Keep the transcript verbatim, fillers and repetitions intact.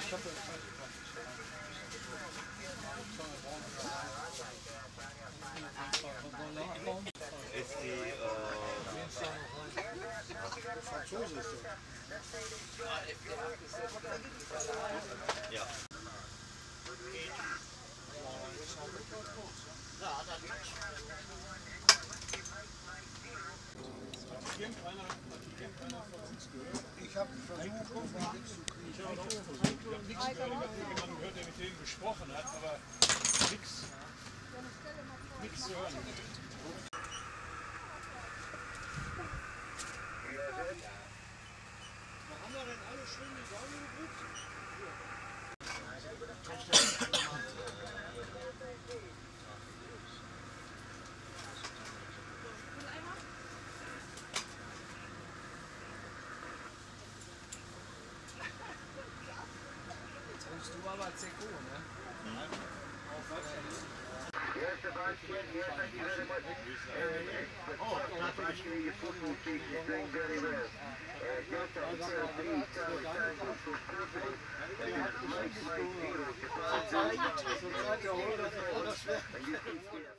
Ist die, äh, Franzose ist so. Ja. Irgendeiner, hat irgendeiner von uns gehört? Ich habe versucht, nichts zu kriegen. Ich habe auch versucht. Ich habe nichts gehört. Ich habe jemanden gehört, der mit denen gesprochen hat, aber nichts. Nichts zu hören. Haben wir denn alle schön die Sauge gebucht? Trinkst du aber C Q, ne? Nein. Yes, about yes, yes, thank you very much. Uh, oh, actually, your football team is doing very well. Uh, just after three stars, Mike, Mike, Hero, Zurzeit erholt das, das schwer.